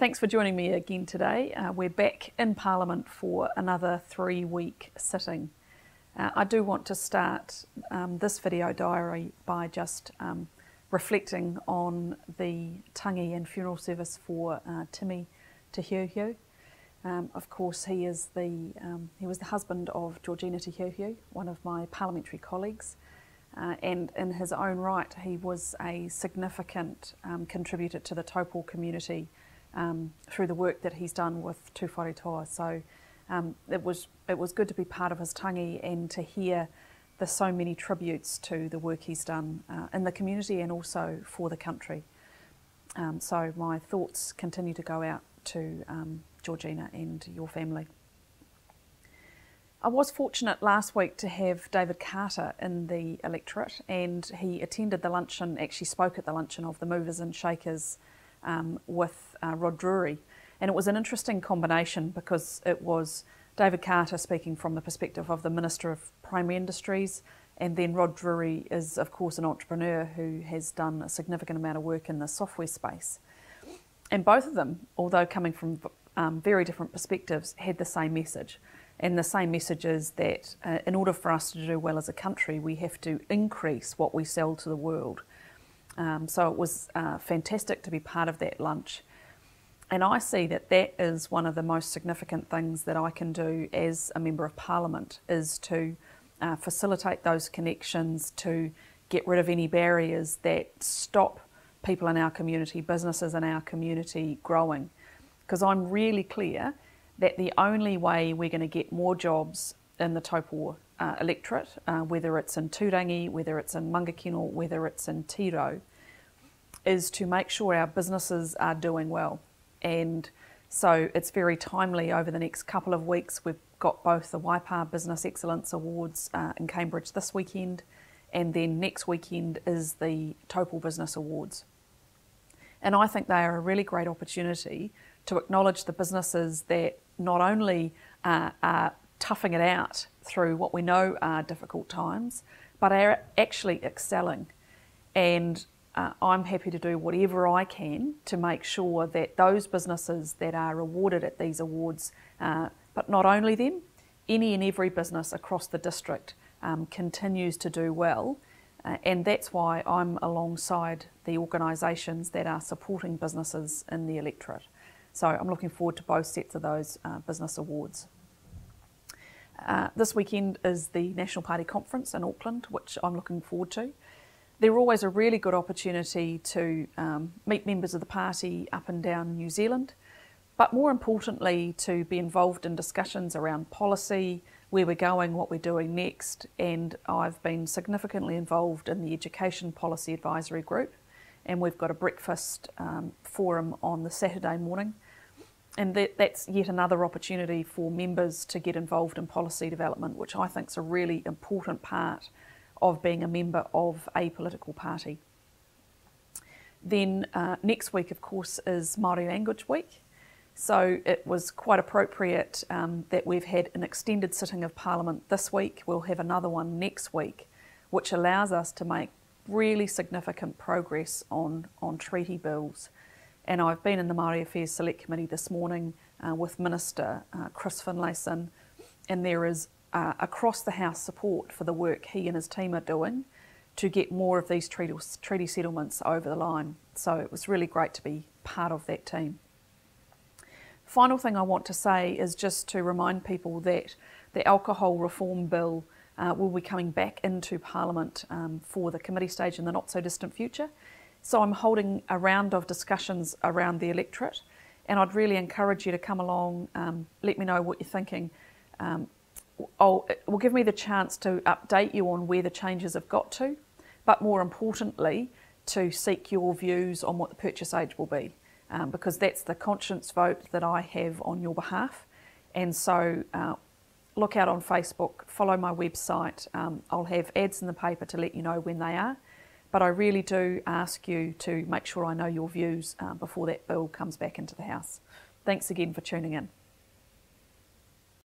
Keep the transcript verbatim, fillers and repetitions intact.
Thanks for joining me again today. Uh, we're back in Parliament for another three-week sitting. Uh, I do want to start um, this video diary by just um, reflecting on the Tangi and funeral service for uh, Timi to Heuheu. Um, of course, he is the um, he was the husband of Georgina te Heuheu, one of my parliamentary colleagues, uh, and in his own right, he was a significant um, contributor to the Taupo community um, through the work that he's done with Tū Wharetoa. So um, it was it was good to be part of his tangi and to hear the so many tributes to the work he's done uh, in the community and also for the country. Um, so my thoughts continue to go out to um, Georgina and your family. I was fortunate last week to have David Carter in the electorate, and he attended the luncheon, actually spoke at the luncheon of the Movers and Shakers um, with uh, Rod Drury. And it was an interesting combination because it was David Carter speaking from the perspective of the Minister of Primary Industries, and then Rod Drury is of course an entrepreneur who has done a significant amount of work in the software space. And both of them, although coming from um, very different perspectives, had the same message. And the same message is that uh, in order for us to do well as a country, we have to increase what we sell to the world. Um, so it was uh, fantastic to be part of that lunch. And I see that that is one of the most significant things that I can do as a Member of Parliament, is to uh, facilitate those connections, to get rid of any barriers that stop people in our community, businesses in our community growing. Because I'm really clear that the only way we're going to get more jobs in the Taupo uh, electorate, uh, whether it's in Turangi, whether it's in Mangakino, whether it's in Tiro, is to make sure our businesses are doing well. And so it's very timely. Over the next couple of weeks, we've got both the Waipa Business Excellence Awards uh, in Cambridge this weekend, and then next weekend is the Taupo Business Awards. And I think they are a really great opportunity to acknowledge the businesses that not only uh, are toughing it out through what we know are difficult times, but are actually excelling. And uh, I'm happy to do whatever I can to make sure that those businesses that are awarded at these awards, uh, but not only them, any and every business across the district um, continues to do well. Uh, and that's why I'm alongside the organisations that are supporting businesses in the electorate. So I'm looking forward to both sets of those uh, business awards. Uh, this weekend is the National Party Conference in Auckland, which I'm looking forward to. They're always a really good opportunity to um, meet members of the party up and down New Zealand, but more importantly to be involved in discussions around policy, where we're going, what we're doing next. And I've been significantly involved in the Education Policy Advisory Group, and we've got a breakfast um, forum on the Saturday morning. And that, that's yet another opportunity for members to get involved in policy development, which I think is a really important part of being a member of a political party. Then uh, next week, of course, is Māori Language Week. So it was quite appropriate um, that we've had an extended sitting of Parliament this week. We'll have another one next week, which allows us to make really significant progress on, on treaty bills. And I've been in the Māori Affairs Select Committee this morning uh, with Minister uh, Chris Finlayson, and there is uh, across the House support for the work he and his team are doing to get more of these treaty, treaty settlements over the line. So it was really great to be part of that team. Final thing I want to say is just to remind people that the alcohol reform bill uh, will be coming back into Parliament um, for the committee stage in the not so distant future. So I'm holding a round of discussions around the electorate, and I'd really encourage you to come along, um, let me know what you're thinking. Um, I'll, it will give me the chance to update you on where the changes have got to, but more importantly, to seek your views on what the purchase age will be. Um, because that's the conscience vote that I have on your behalf. And so uh, look out on Facebook, follow my website. Um, I'll have ads in the paper to let you know when they are. But I really do ask you to make sure I know your views uh, before that bill comes back into the House. Thanks again for tuning in.